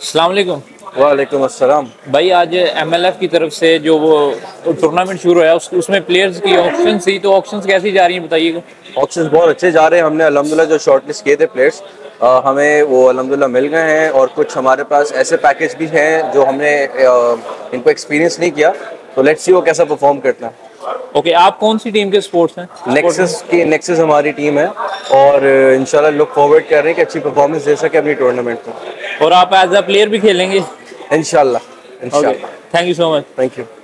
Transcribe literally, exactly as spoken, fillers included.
अस्सलाम वालेकुम। वालेकुम अस्सलाम। भाई आज एमएलएफ की तरफ से जो वो टूर्नामेंट शुरू हुआ उस, उसमें प्लेयर्स की ऑक्शन थी, तो ऑक्शंस कैसी जा रही हैं बताइएगा। ऑप्शंस बहुत अच्छे जा रहे हैं। हमने अल्हम्दुलिल्लाह जो शॉर्टलिस्ट किए थे प्लेयर्स, हमें वो अल्हम्दुलिल्लाह मिल गए हैं, और कुछ हमारे पास ऐसे पैकेज भी हैं जो हमने आ, इनको एक्सपीरियंस नहीं किया, तो लेट्स सी वो कैसा परफॉर्म करता है। ओके, आप कौन सी टीम के स्पोर्ट्स हैं? नेक्सस की नेक्सस हमारी टीम है, और इंशाल्लाह लुक फॉरवर्ड कर रहे हैं कि अच्छी परफॉर्मेंस दे सके अपनी टूर्नामेंट में। और आप एज अ प्लेयर भी खेलेंगे? इंशाल्लाह ओके, इंशाल्लाह। Thank you so much. Thank you.